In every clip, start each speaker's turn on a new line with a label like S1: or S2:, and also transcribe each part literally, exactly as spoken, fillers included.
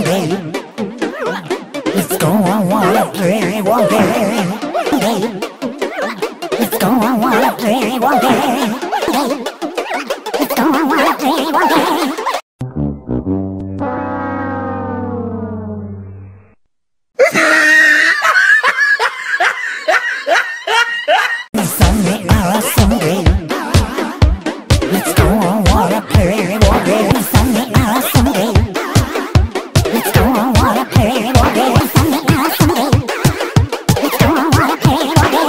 S1: Let's go on one three one day. Let's go on one three one day. Let's go on one three one day. Sunday or Sunday. Let's go on one three one day. Sunday or Sunday. Let's go on one three one day. Sunday or Sunday. Let's go on one three one day.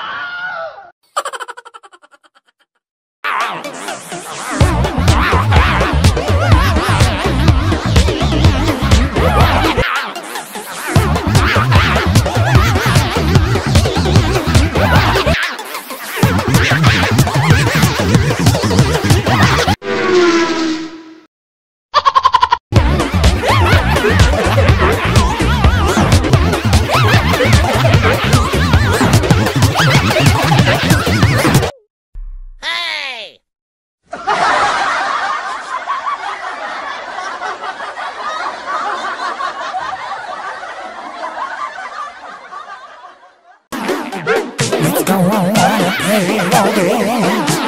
S1: Let's go on one three one day.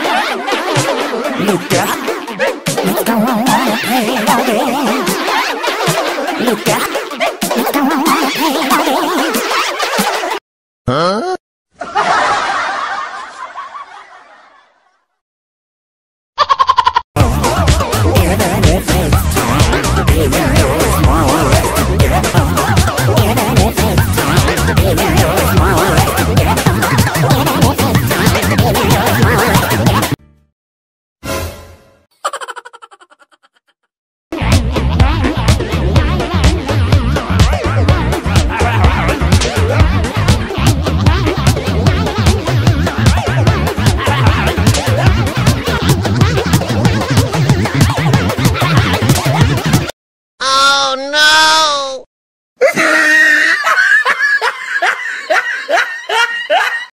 S1: Luca. Let's go on one three one day. Luca. Let's go on one three one day. Huh?